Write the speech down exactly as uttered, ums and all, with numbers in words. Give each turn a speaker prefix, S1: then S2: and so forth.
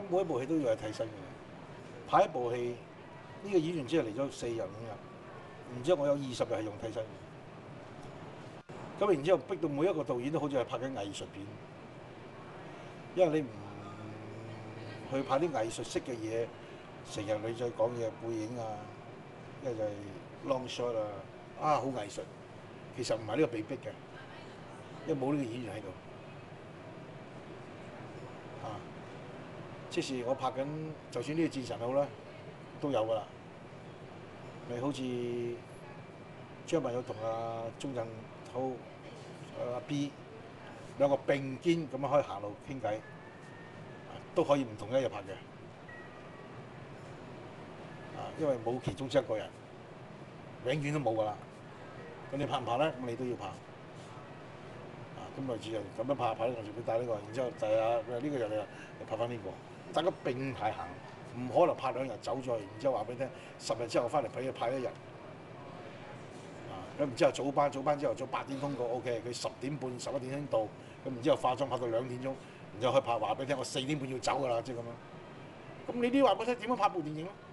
S1: 每一部戲都要係替身嘅。拍一部戲，呢、這個演員只係嚟咗四日五日，然之後我有二十日係用替身嘅。咁然之後逼到每一個導演都好似係拍緊藝術片，因為你唔去拍啲藝術式嘅嘢，成日你再講嘢背影啊，一就係 long shot 啊，啊好藝術，其實唔係呢個被逼嘅，因為冇呢個演員喺度。啊，即是我拍緊，就算呢個戰神好啦，都有㗎啦。你好似張文友同阿鐘鎮濤、阿 B 兩個並肩咁樣可以行路傾偈，都可以唔同一日拍嘅。啊，因為冇其中之一個人，永遠都冇㗎啦。咁你拍唔拍咧？咁你都要拍。啊，咁類似就咁樣拍拍呢個隨便帶呢個，然之後就係啊呢個人你又拍翻呢個，大家並排行，唔可能拍兩日走咗，然之後話俾你聽，十日之後翻嚟俾佢拍一日。啊，咁然之後早班早班之後早八點通過 OK， 佢十點半十一點先到，咁然之後化妝拍到兩點鐘，然之後去拍話俾你聽，我四點半要走㗎啦，即係咁樣。咁你啲話俾我聽點樣拍部電影咧？